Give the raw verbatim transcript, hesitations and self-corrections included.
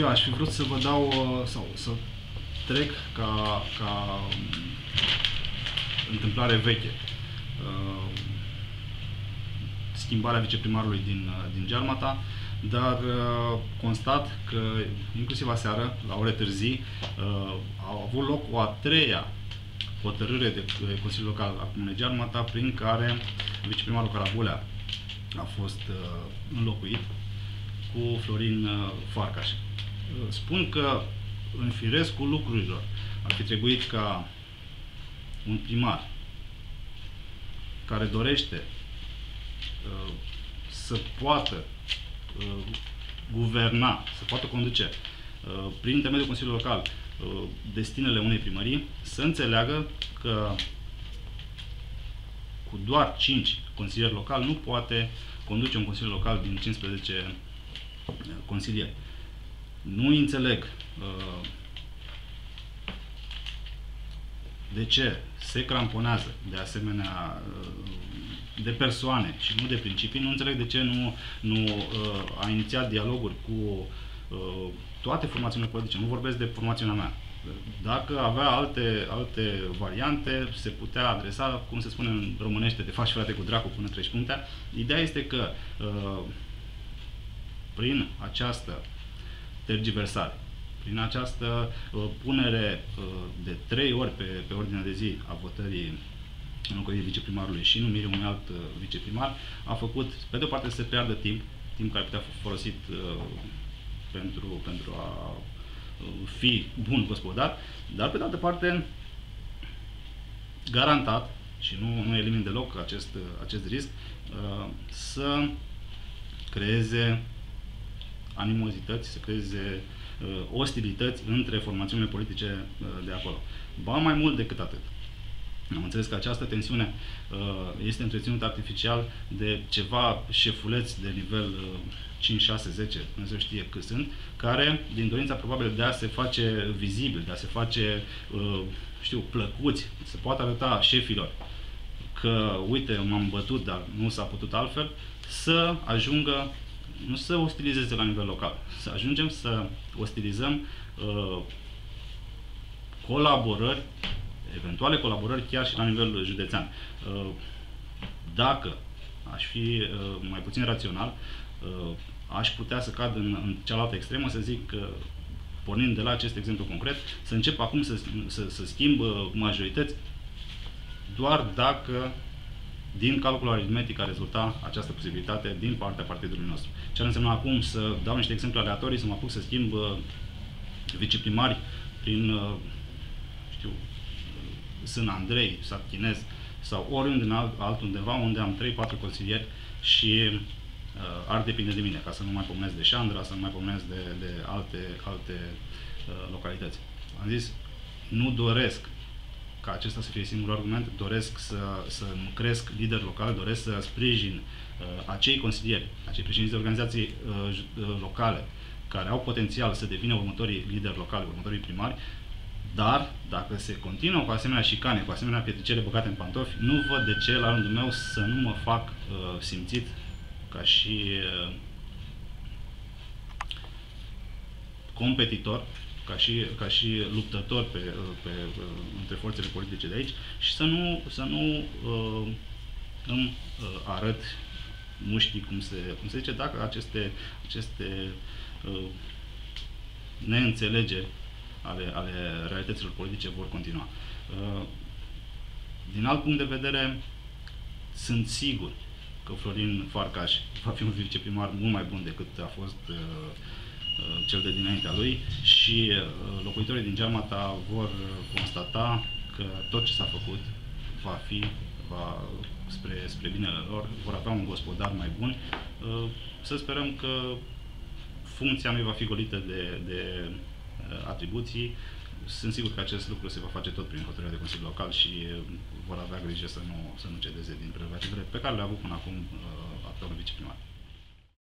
aș fi vrut să vă dau, sau să trec ca, ca întâmplare veche schimbarea viceprimarului din, din Gearmata, dar constat că, inclusiv aseară, la ore târzii, a avut loc o a treia hotărâre de Consiliul Local al Comunei Gearmata, prin care viceprimarul Carabulea a fost înlocuit cu Florin Farcaș. Spun că, în firescul lucrurilor, ar fi trebuit ca un primar care dorește uh, să poată uh, guverna, să poată conduce uh, prin intermediul Consiliului Local uh, destinele unei primării, să înțeleagă că cu doar cinci consilieri locali nu poate conduce un consiliu local din cincisprezece consilieri. Nu înțeleg uh, de ce se cramponează de asemenea de persoane și nu de principii. Nu înțeleg de ce nu, nu uh, a inițiat dialoguri cu uh, toate formațiunile politice. Nu vorbesc de formațiunea mea. Dacă avea alte, alte variante, se putea adresa, cum se spune în românește, te faci frate cu dracu până treci punctea. Ideea este că uh, prin această tergiversare, prin această uh, punere uh, de trei ori pe, pe ordinea de zi a votării înlocuirii viceprimarului și numirii unui alt uh, viceprimar, a făcut, pe de o parte, să se piardă timp, timp care putea fi folosit uh, pentru, pentru a uh, fi bun gospodar, dar, pe de altă parte, garantat, și nu, nu elimin deloc acest, acest risc, uh, să creeze animozități, să creeze uh, ostilități între formațiunile politice uh, de acolo. Ba mai mult decât atât. Am înțeles că această tensiune uh, este întreținută artificial de ceva șefuleți de nivel uh, cinci, șase, zece, Dumnezeu știe cât sunt, care, din dorința probabil de a se face vizibil, de a se face, uh, știu, plăcuți, să poată arăta șefilor că, uite, m-am bătut, dar nu s-a putut altfel, să ajungă, nu să ostilizeze la nivel local, să ajungem să ostilizăm uh, colaborări, eventuale colaborări chiar și la nivel județean. Uh, dacă aș fi uh, mai puțin rațional, uh, aș putea să cad în, în cealaltă extremă, să zic că, pornind de la acest exemplu concret, să încep acum să, să, să schimb majorități doar dacă din calculul aritmetic a rezulta această posibilitate din partea partidului nostru. Ce ar însemna acum să dau niște exemple aleatorii, să mă apuc să schimb uh, viceprimari prin, uh, știu, Sân Andrei, Sat Chinez sau oriunde în alt, altundeva unde am trei patru consilieri și uh, ar depinde de mine, ca să nu mai pomenesc de Șandra, să nu mai pomenesc de, de alte, alte uh, localități. Am zis, nu doresc ca acesta să fie singurul argument, doresc să, să cresc lideri locali, doresc să sprijin uh, acei consilieri, acei președinți de organizații uh, locale, care au potențial să devină următorii lideri locali, următorii primari, dar dacă se continuă cu asemenea șicane, cu asemenea pietricele băgate în pantofi, nu văd de ce, la rândul meu, să nu mă fac uh, simțit ca și uh, competitor, ca și, ca și luptător pe, pe, pe, între forțele politice de aici și să nu, să nu uh, îmi uh, arăt mușchii, cum se, cum se zice, dacă aceste, aceste uh, neînțelegeri ale, ale realităților politice vor continua. Uh, din alt punct de vedere, sunt sigur că Florin Farcaș va fi un viceprimar mult mai bun decât a fost uh, cel de dinaintea lui și locuitorii din Gearmata vor constata că tot ce s-a făcut va fi va, spre, spre binele lor, vor avea un gospodar mai bun. Să sperăm că funcția nu va fi golită de, de atribuții. Sunt sigur că acest lucru se va face tot prin hotărârea de Consiliu Local și vor avea grijă să nu, să nu cedeze din prerogativele pe care le-a avut până acum actualul viceprimar.